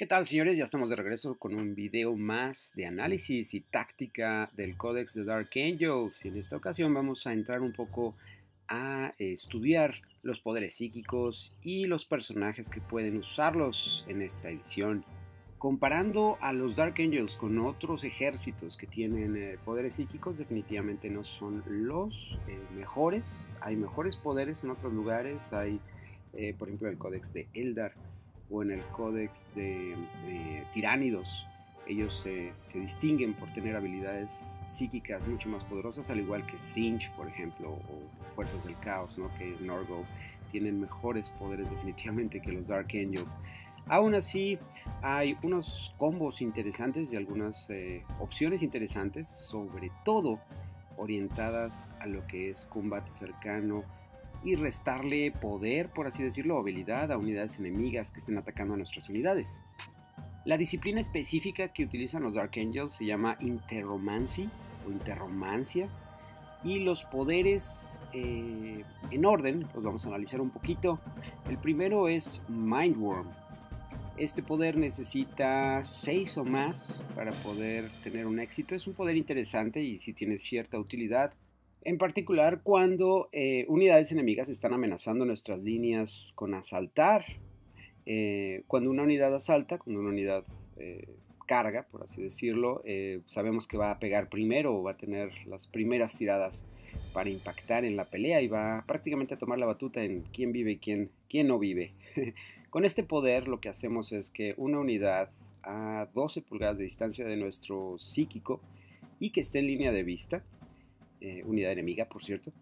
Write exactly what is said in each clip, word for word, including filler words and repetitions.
¿Qué tal, señores? Ya estamos de regreso con un video más de análisis y táctica del Códex de Dark Angels. Y en esta ocasión vamos a entrar un poco a estudiar los poderes psíquicos y los personajes que pueden usarlos en esta edición. Comparando a los Dark Angels con otros ejércitos que tienen eh, poderes psíquicos, definitivamente no son los eh, mejores. Hay mejores poderes en otros lugares. Hay, eh, por ejemplo, el Códex de Eldar o en el Códex de eh, Tiránidos. Ellos eh, se distinguen por tener habilidades psíquicas mucho más poderosas, al igual que Tzeentch, por ejemplo, o Fuerzas del Caos, ¿no? Que Nurgle tienen mejores poderes definitivamente que los Dark Angels. Aún así, hay unos combos interesantes y algunas eh, opciones interesantes, sobre todo orientadas a lo que es combate cercano y restarle poder, por así decirlo, o habilidad a unidades enemigas que estén atacando a nuestras unidades. La disciplina específica que utilizan los Dark Angels se llama Interromancy o Interromancia, y los poderes eh, en orden los vamos a analizar un poquito. El primero es Mindworm. Este poder necesita seis o más para poder tener un éxito. Es un poder interesante y sí tiene cierta utilidad, en particular cuando eh, unidades enemigas están amenazando nuestras líneas con asaltar. Eh, cuando una unidad asalta, cuando una unidad eh, carga, por así decirlo, eh, sabemos que va a pegar primero o va a tener las primeras tiradas para impactar en la pelea y va prácticamente a tomar la batuta en quién vive y quién, quién no vive. Con este poder lo que hacemos es que una unidad a doce pulgadas de distancia de nuestro psíquico y que esté en línea de vista, eh, unidad enemiga por cierto,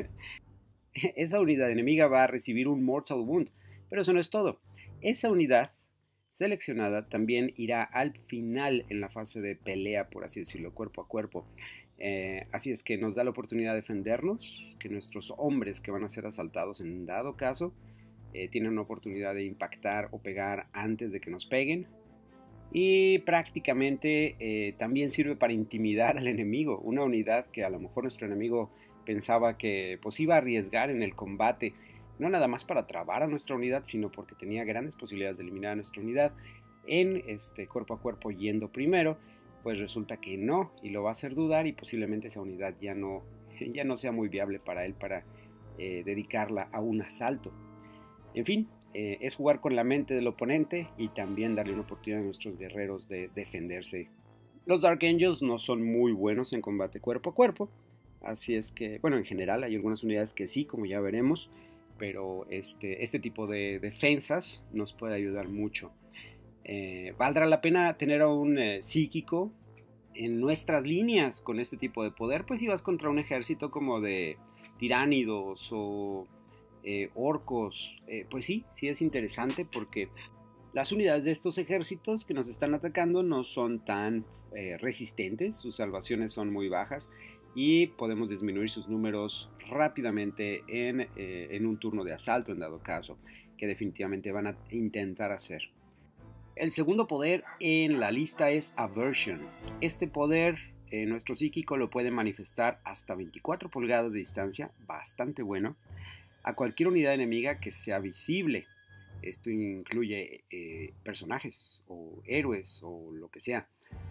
esa unidad enemiga va a recibir un Mortal Wound, pero eso no es todo. Esa unidad seleccionada también irá al final en la fase de pelea, por así decirlo, cuerpo a cuerpo. Eh, así es que nos da la oportunidad de defendernos, que nuestros hombres que van a ser asaltados en dado caso eh, tienen una oportunidad de impactar o pegar antes de que nos peguen. Y prácticamente eh, también sirve para intimidar al enemigo. Una unidad que a lo mejor nuestro enemigo pensaba que pues, iba a arriesgar en el combate, no nada más para trabar a nuestra unidad, sino porque tenía grandes posibilidades de eliminar a nuestra unidad en este cuerpo a cuerpo yendo primero, pues resulta que no, y lo va a hacer dudar y posiblemente esa unidad ya no, ya no sea muy viable para él para eh, dedicarla a un asalto. En fin, eh, es jugar con la mente del oponente y también darle una oportunidad a nuestros guerreros de defenderse. Los Dark Angels no son muy buenos en combate cuerpo a cuerpo, así es que, bueno, en general hay algunas unidades que sí, como ya veremos, pero este, este tipo de defensas nos puede ayudar mucho. Eh, ¿Valdrá la pena tener a un eh, psíquico en nuestras líneas con este tipo de poder? Pues si vas contra un ejército como de tiránidos o eh, orcos, eh, pues sí, sí es interesante porque las unidades de estos ejércitos que nos están atacando no son tan eh, resistentes, sus salvaciones son muy bajas y podemos disminuir sus números rápidamente en, eh, en un turno de asalto en dado caso, que definitivamente van a intentar hacer. El segundo poder en la lista es Aversion. Este poder eh, nuestro psíquico lo puede manifestar hasta veinticuatro pulgadas de distancia, bastante bueno, a cualquier unidad enemiga que sea visible. Esto incluye eh, personajes o héroes o lo que sea.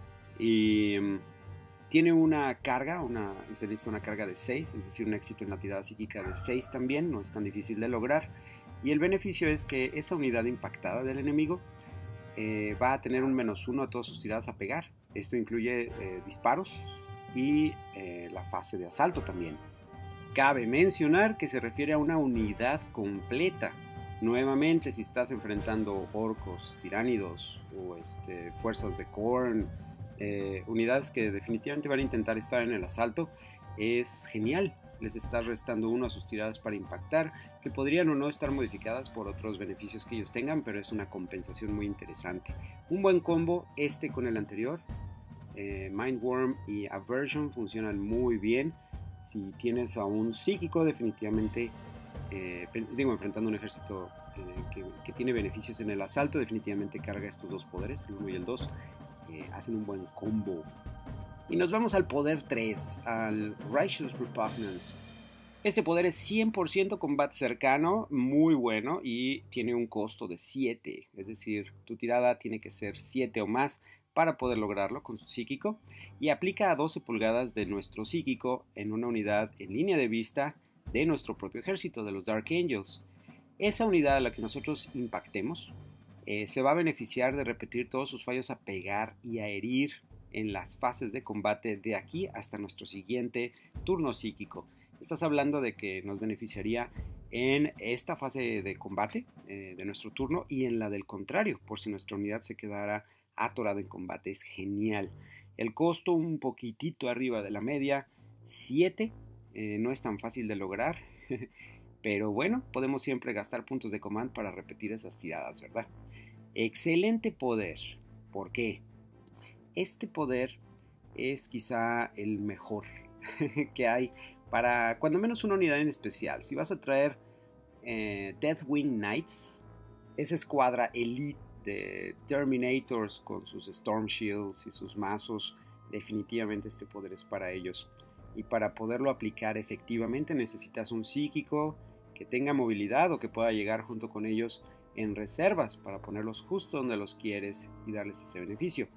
Y um, tiene una carga, una, se necesita una carga de seis, es decir, un éxito en la tirada psíquica de seis también, no es tan difícil de lograr. Y el beneficio es que esa unidad impactada del enemigo eh, va a tener un menos uno a todas sus tiradas a pegar. Esto incluye eh, disparos y eh, la fase de asalto también. Cabe mencionar que se refiere a una unidad completa. Nuevamente, si estás enfrentando orcos, tiránidos o este, fuerzas de Khorne, eh, unidades que definitivamente van a intentar estar en el asalto, es genial. Les estás restando uno a sus tiradas para impactar, que podrían o no estar modificadas por otros beneficios que ellos tengan, pero es una compensación muy interesante. Un buen combo este con el anterior. Eh, Mindworm y Aversion funcionan muy bien. Si tienes a un psíquico, definitivamente, eh, digo, enfrentando un ejército eh, que, que tiene beneficios en el asalto, definitivamente carga estos dos poderes, el uno y el dos, eh, hacen un buen combo. Y nos vamos al poder tres, al Righteous Repugnance. Este poder es cien por ciento combate cercano, muy bueno, y tiene un costo de siete. Es decir, tu tirada tiene que ser siete o más para poder lograrlo con su psíquico. Y aplica a doce pulgadas de nuestro psíquico en una unidad en línea de vista de nuestro propio ejército, de los Dark Angels. Esa unidad a la que nosotros impactemos eh, se va a beneficiar de repetir todos sus fallos a pegar y a herir en las fases de combate de aquí hasta nuestro siguiente turno psíquico. Estás hablando de que nos beneficiaría en esta fase de combate eh, de nuestro turno y en la del contrario, por si nuestra unidad se quedara atorada en combate. Es genial. El costo un poquitito arriba de la media, siete. Eh, no es tan fácil de lograr, pero bueno, podemos siempre gastar puntos de command para repetir esas tiradas, ¿verdad? Excelente poder. ¿Por qué? Este poder es quizá el mejor que hay para cuando menos una unidad en especial. Si vas a traer eh, Deathwing Knights, esa escuadra elite de Terminators con sus Storm Shields y sus mazos, definitivamente este poder es para ellos. Y para poderlo aplicar efectivamente necesitas un psíquico que tenga movilidad o que pueda llegar junto con ellos en reservas para ponerlos justo donde los quieres y darles ese beneficio.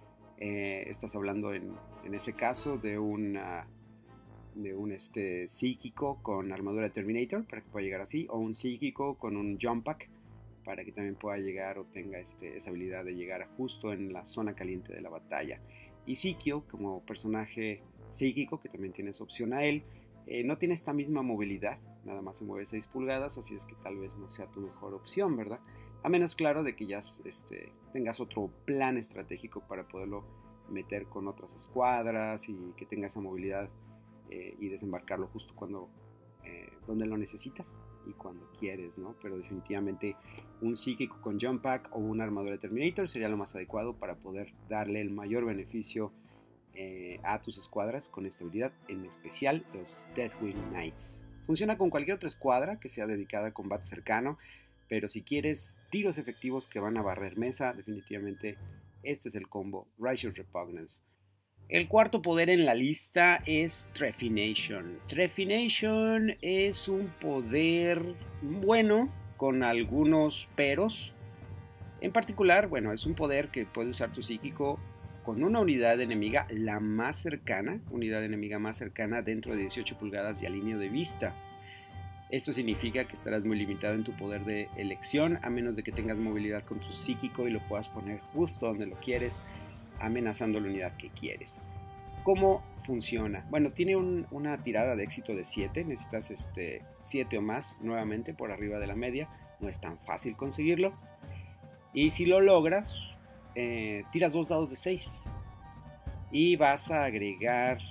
Eh, estás hablando en, en ese caso de una de un este, psíquico con armadura de Terminator para que pueda llegar así, o un psíquico con un jump pack para que también pueda llegar o tenga este, esa habilidad de llegar justo en la zona caliente de la batalla. Y Ezekiel, como personaje psíquico, que también tienes opción a él, eh, no tiene esta misma movilidad, nada más se mueve seis pulgadas, así es que tal vez no sea tu mejor opción, ¿verdad? A menos, claro, de que ya este, tengas otro plan estratégico para poderlo meter con otras escuadras y que tenga esa movilidad Eh, y desembarcarlo justo cuando eh, donde lo necesitas y cuando quieres, ¿no? Pero definitivamente un psíquico con jump pack o una armadura de Terminator sería lo más adecuado para poder darle el mayor beneficio eh, a tus escuadras con esta habilidad, en especial los Deathwing Knights. Funciona con cualquier otra escuadra que sea dedicada a combate cercano, pero si quieres tiros efectivos que van a barrer mesa, definitivamente este es el combo Righteous Repugnance. El cuarto poder en la lista es Trephination. Trephination es un poder bueno con algunos peros. En particular, bueno, es un poder que puede usar tu psíquico con una unidad enemiga, la más cercana, unidad enemiga más cercana dentro de dieciocho pulgadas y a línea de vista. Esto significa que estarás muy limitado en tu poder de elección, a menos de que tengas movilidad con tu psíquico y lo puedas poner justo donde lo quieres, amenazando la unidad que quieres. ¿Cómo funciona? Bueno, tiene un, una tirada de éxito de siete, necesitas este, siete o más nuevamente por arriba de la media, no es tan fácil conseguirlo. Y si lo logras, eh, tiras dos dados de seis y vas a agregar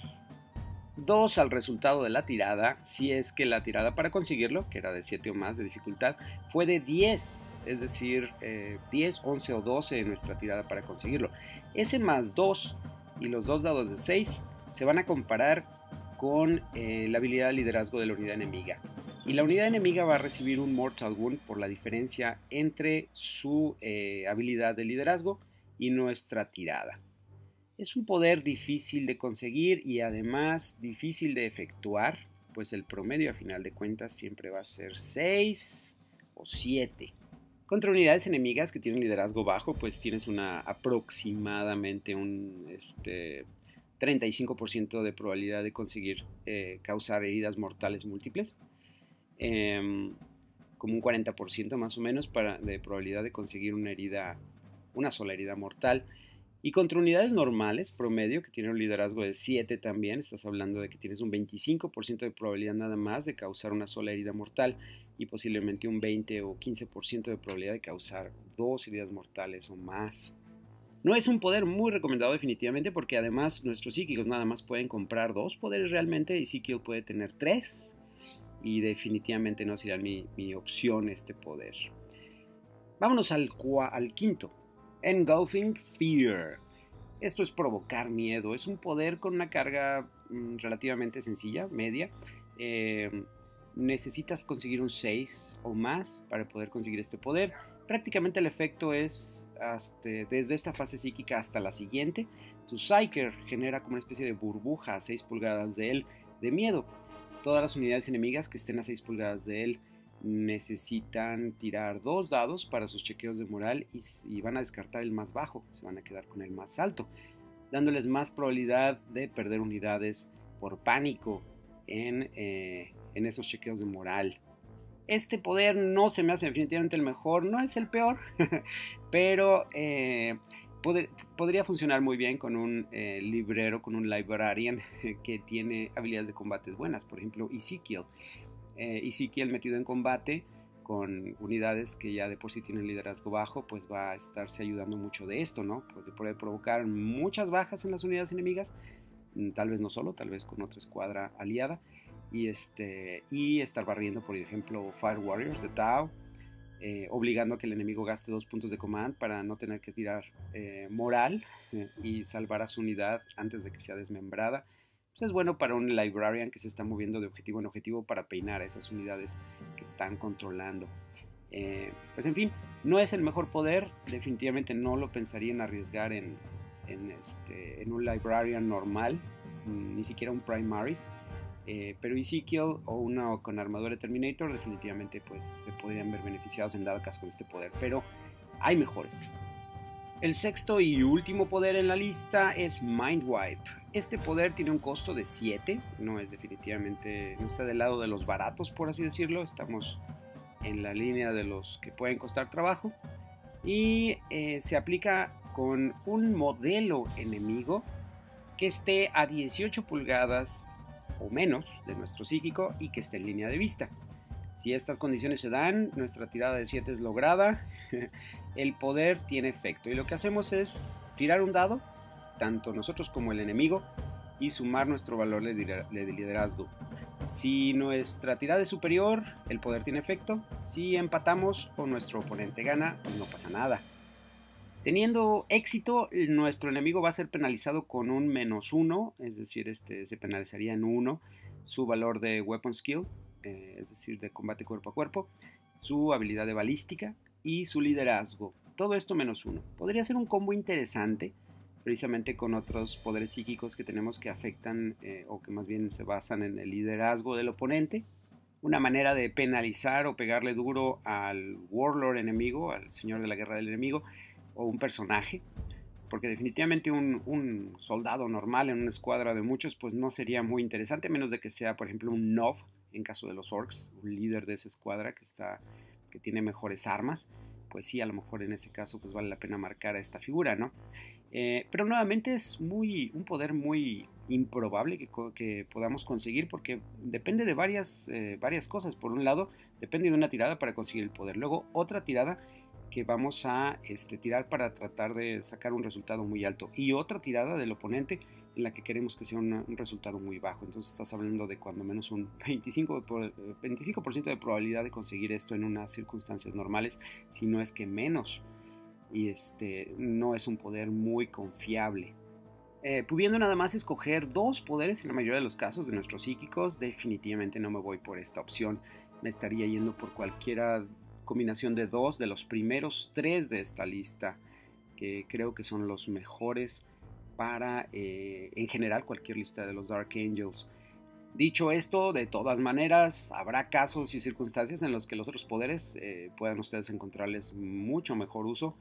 dos al resultado de la tirada si es que la tirada para conseguirlo, que era de siete o más de dificultad, fue de diez, es decir, eh, diez, once o doce en nuestra tirada para conseguirlo. Ese más dos y los dos dados de seis se van a comparar con eh, la habilidad de liderazgo de la unidad enemiga. Y la unidad enemiga va a recibir un Mortal Wound por la diferencia entre su eh, habilidad de liderazgo y nuestra tirada. Es un poder difícil de conseguir y además difícil de efectuar, pues el promedio a final de cuentas siempre va a ser seis o siete. Contra unidades enemigas que tienen liderazgo bajo, pues tienes una aproximadamente un este, treinta y cinco por ciento de probabilidad de conseguir eh, causar heridas mortales múltiples. Eh, como un cuarenta por ciento más o menos para, de probabilidad de conseguir una herida, una sola herida mortal. Y contra unidades normales, promedio, que tienen un liderazgo de siete también, estás hablando de que tienes un veinticinco por ciento de probabilidad nada más de causar una sola herida mortal y posiblemente un veinte o quince por ciento de probabilidad de causar dos heridas mortales o más. No es un poder muy recomendado definitivamente porque además nuestros psíquicos nada más pueden comprar dos poderes realmente y Ezekiel puede tener tres y definitivamente no será mi, mi opción este poder. Vámonos al, al quinto. Engulfing Fear. Esto es provocar miedo. Es un poder con una carga mmm, relativamente sencilla, media. Eh, necesitas conseguir un seis o más para poder conseguir este poder. Prácticamente el efecto es hasta, desde esta fase psíquica hasta la siguiente. Tu Psyker genera como una especie de burbuja a seis pulgadas de él de miedo. Todas las unidades enemigas que estén a seis pulgadas de él necesitan tirar dos dados para sus chequeos de moral y, y van a descartar el más bajo, se van a quedar con el más alto, dándoles más probabilidad de perder unidades por pánico en, eh, en esos chequeos de moral. Este poder no se me hace definitivamente el mejor, no es el peor, pero eh, poder, podría funcionar muy bien con un eh, librero, con un librarian que tiene habilidades de combate buenas, por ejemplo Ezekiel. Eh, Ezekiel metido en combate con unidades que ya de por sí tienen liderazgo bajo, pues va a estarse ayudando mucho de esto, ¿no? Porque puede provocar muchas bajas en las unidades enemigas, tal vez no solo, tal vez con otra escuadra aliada, y, este, y estar barriendo, por ejemplo, Fire Warriors de Tau, eh, obligando a que el enemigo gaste dos puntos de command para no tener que tirar eh, moral eh, y salvar a su unidad antes de que sea desmembrada. Pues es bueno para un librarian que se está moviendo de objetivo en objetivo para peinar a esas unidades que están controlando. Eh, pues en fin, no es el mejor poder, definitivamente no lo pensaría en arriesgar en, en, este, en un librarian normal, ni siquiera un primaris. Eh, pero Ezekiel o uno con armadura de Terminator definitivamente pues se podrían ver beneficiados en dado caso con este poder, pero hay mejores. El sexto y último poder en la lista es Mind Wipe. Este poder tiene un costo de siete, no es definitivamente, no está del lado de los baratos, por así decirlo, estamos en la línea de los que pueden costar trabajo, y eh, se aplica con un modelo enemigo que esté a dieciocho pulgadas o menos de nuestro psíquico y que esté en línea de vista. Si estas condiciones se dan, nuestra tirada de siete es lograda, el poder tiene efecto y lo que hacemos es tirar un dado, tanto nosotros como el enemigo, y sumar nuestro valor de liderazgo. Si nuestra tirada es superior, el poder tiene efecto. Si empatamos o nuestro oponente gana, pues no pasa nada. Teniendo éxito, nuestro enemigo va a ser penalizado con un menos uno, es decir, este, se penalizaría en uno su valor de weapon skill, eh, es decir, de combate cuerpo a cuerpo, su habilidad de balística y su liderazgo. Todo esto menos uno. Podría ser un combo interesante, precisamente con otros poderes psíquicos que tenemos que afectan, eh, o que más bien se basan en el liderazgo del oponente. Una manera de penalizar o pegarle duro al warlord enemigo, al señor de la guerra del enemigo, o un personaje, porque definitivamente un, un soldado normal en una escuadra de muchos pues no sería muy interesante, a menos de que sea por ejemplo un Nov en caso de los orcs, un líder de esa escuadra que, está, que tiene mejores armas, pues sí, a lo mejor en ese caso pues vale la pena marcar a esta figura, ¿no? Eh, pero nuevamente es muy, un poder muy improbable que, que podamos conseguir porque depende de varias, eh, varias cosas. Por un lado, depende de una tirada para conseguir el poder, luego otra tirada que vamos a este, tirar para tratar de sacar un resultado muy alto y otra tirada del oponente en la que queremos que sea una, un resultado muy bajo. Entonces estás hablando de cuando menos un veinticinco por ciento de probabilidad de conseguir esto en unas circunstancias normales, si no es que menos, y este, no es un poder muy confiable. Eh, pudiendo nada más escoger dos poderes en la mayoría de los casos de nuestros psíquicos, definitivamente no me voy por esta opción, me estaría yendo por cualquiera combinación de dos de los primeros tres de esta lista, que creo que son los mejores para eh, en general cualquier lista de los Dark Angels. Dicho esto, de todas maneras habrá casos y circunstancias en los que los otros poderes eh, puedan ustedes encontrarles mucho mejor uso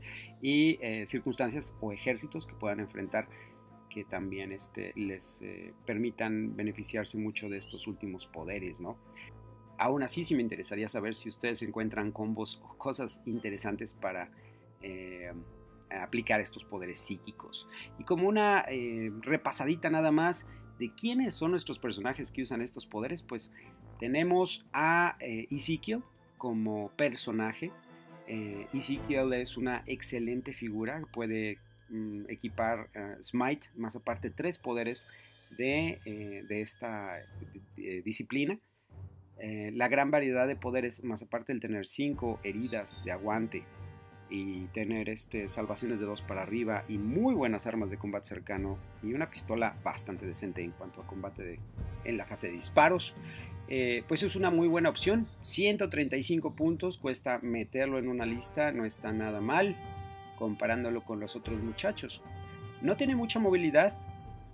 y eh, circunstancias o ejércitos que puedan enfrentar que también este, les eh, permitan beneficiarse mucho de estos últimos poderes, ¿no? Aún así, sí me interesaría saber si ustedes encuentran combos o cosas interesantes para eh, aplicar estos poderes psíquicos. Y como una eh, repasadita nada más de quiénes son nuestros personajes que usan estos poderes, pues tenemos a eh, Ezekiel como personaje. Eh, Ezekiel es una excelente figura, puede mm, equipar uh, Smite, más aparte tres poderes de, eh, de esta de, de, disciplina. Eh, la gran variedad de poderes, más aparte del tener cinco heridas de aguante y tener este, salvaciones de dos para arriba y muy buenas armas de combate cercano y una pistola bastante decente en cuanto a combate de, en la fase de disparos, eh, pues es una muy buena opción. ciento treinta y cinco puntos cuesta meterlo en una lista, no está nada mal comparándolo con los otros muchachos. No tiene mucha movilidad,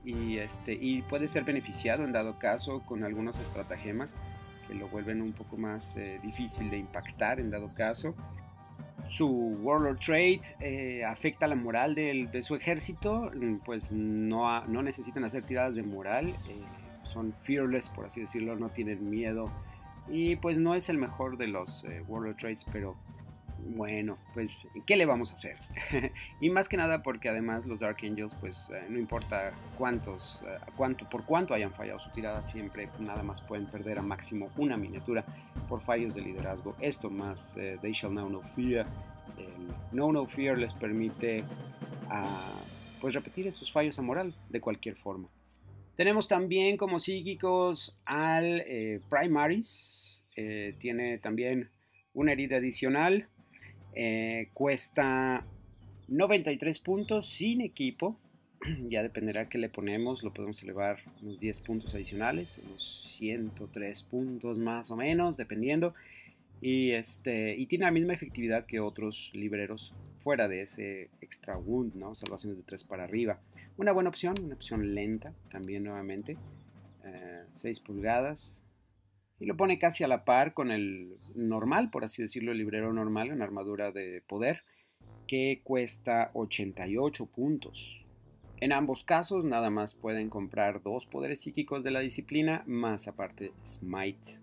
y, este, y puede ser beneficiado en dado caso con algunos estratagemas que lo vuelven un poco más eh, difícil de impactar en dado caso. Su Warlord Trait eh, afecta la moral del, de su ejército, pues no, ha, no necesitan hacer tiradas de moral, eh, son fearless, por así decirlo, no tienen miedo, y pues no es el mejor de los eh, Warlord Traits, pero bueno, pues ¿qué le vamos a hacer? Y más que nada porque además los Dark Angels, pues eh, no importa cuántos, eh, cuánto, por cuánto hayan fallado su tirada, siempre nada más pueden perder a máximo una miniatura por fallos de liderazgo. Esto más eh, They Shall Know No Fear, el Know No Fear les permite uh, pues repetir esos fallos a moral de cualquier forma. Tenemos también como psíquicos al eh, Primaris, eh, tiene también una herida adicional. Eh, cuesta noventa y tres puntos sin equipo. Ya dependerá que le ponemos, lo podemos elevar unos diez puntos adicionales, unos ciento tres puntos más o menos, dependiendo. Y, este, y tiene la misma efectividad que otros libreros fuera de ese extra wound, ¿no? Salvaciones de tres para arriba. Una buena opción, una opción lenta también nuevamente. Eh, seis pulgadas. Y lo pone casi a la par con el normal, por así decirlo, el librero normal en armadura de poder, que cuesta ochenta y ocho puntos. En ambos casos nada más pueden comprar dos poderes psíquicos de la disciplina, más aparte Smite.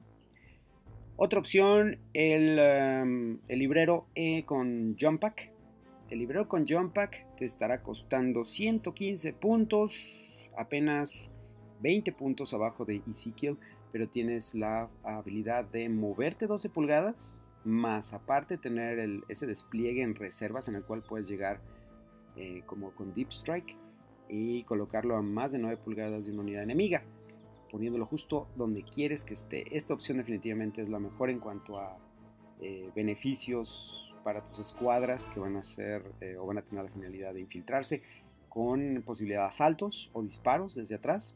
Otra opción, el, um, el librero E con Jump Pack. El librero con Jump Pack te estará costando ciento quince puntos, apenas veinte puntos abajo de Ezekiel, pero tienes la habilidad de moverte doce pulgadas, más aparte tener el, ese despliegue en reservas en el cual puedes llegar eh, como con Deep Strike y colocarlo a más de nueve pulgadas de una unidad enemiga, poniéndolo justo donde quieres que esté. Esta opción definitivamente es la mejor en cuanto a eh, beneficios para tus escuadras que van a ser eh, o van a tener la finalidad de infiltrarse con posibilidad de asaltos o disparos desde atrás.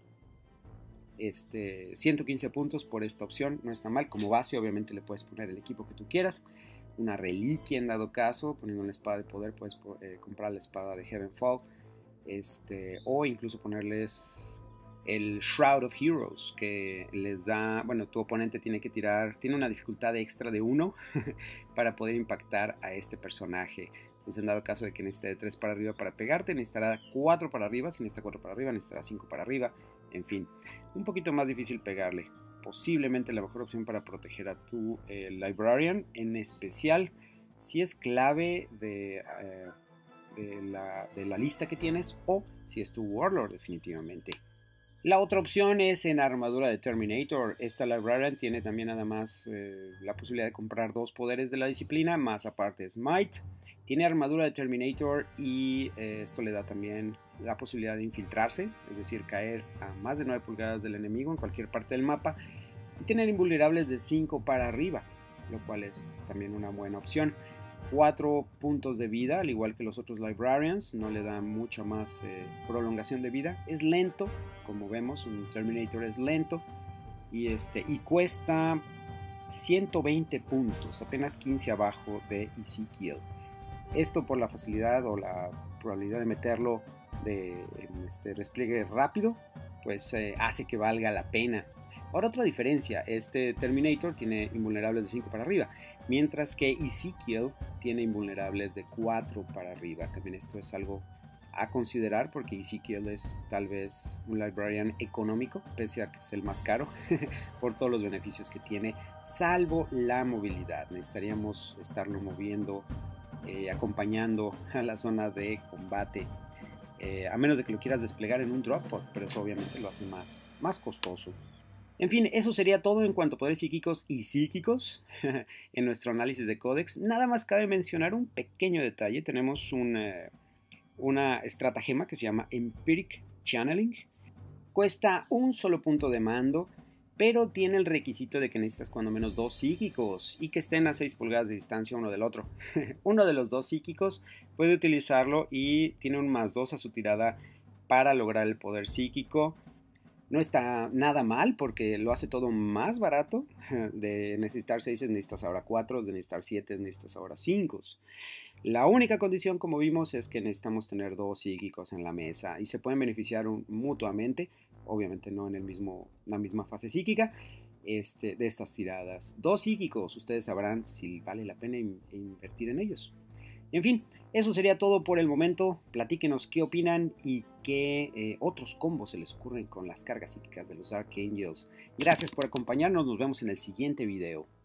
Este, ciento quince puntos por esta opción, no está mal. Como base obviamente le puedes poner el equipo que tú quieras, una reliquia en dado caso, poniendo una espada de poder puedes eh, comprar la espada de Heavenfall, este, o incluso ponerles el Shroud of Heroes, que les da, bueno, tu oponente tiene que tirar, tiene una dificultad extra de uno para poder impactar a este personaje. Entonces, en dado caso de que necesite de tres para arriba para pegarte, necesitará cuatro para arriba. Si necesita cuatro para arriba, necesitará cinco para arriba. En fin, un poquito más difícil pegarle. Posiblemente la mejor opción para proteger a tu eh, Librarian, en especial si es clave de, eh, de, la, de la lista que tienes, o si es tu Warlord definitivamente. La otra opción es en armadura de Terminator. Esta Librarian tiene también nada más eh, la posibilidad de comprar dos poderes de la disciplina, más aparte Smite. Tiene armadura de Terminator y eh, esto le da también la posibilidad de infiltrarse, es decir, caer a más de nueve pulgadas del enemigo en cualquier parte del mapa y tener invulnerables de cinco para arriba, lo cual es también una buena opción. cuatro puntos de vida, al igual que los otros Librarians, no le da mucha más eh, prolongación de vida. Es lento, como vemos, un Terminator es lento y, este, y cuesta ciento veinte puntos, apenas quince abajo de Ezekiel. Esto por la facilidad o la probabilidad de meterlo de, en este despliegue rápido, pues eh, hace que valga la pena. Ahora, otra diferencia, este Terminator tiene invulnerables de cinco para arriba, mientras que Ezekiel tiene invulnerables de cuatro para arriba. También esto es algo a considerar porque Ezekiel es tal vez un Librarian económico, pese a que es el más caro, por todos los beneficios que tiene, salvo la movilidad. Necesitaríamos estarlo moviendo, eh, acompañando a la zona de combate, eh, a menos de que lo quieras desplegar en un drop pod, pero eso obviamente lo hace más, más costoso. En fin, eso sería todo en cuanto a poderes psíquicos y psíquicos en nuestro análisis de Codex. Nada más cabe mencionar un pequeño detalle. Tenemos un, eh, una estratagema que se llama Empiric Channeling. Cuesta un solo punto de mando, pero tiene el requisito de que necesitas cuando menos dos psíquicos y que estén a seis pulgadas de distancia uno del otro. Uno de los dos psíquicos puede utilizarlo y tiene un más dos a su tirada para lograr el poder psíquico. No está nada mal porque lo hace todo más barato. De necesitar seis necesitas ahora cuatro, de necesitar siete necesitas ahora cinco. La única condición, como vimos, es que necesitamos tener dos psíquicos en la mesa y se pueden beneficiar un, mutuamente, obviamente no en el mismo, la misma fase psíquica, este, de estas tiradas. Dos psíquicos, ustedes sabrán si vale la pena in, invertir en ellos. En fin, eso sería todo por el momento. Platíquenos qué opinan y qué eh, otros combos se les ocurren con las cargas psíquicas de los Dark Angels. Gracias por acompañarnos, nos vemos en el siguiente video.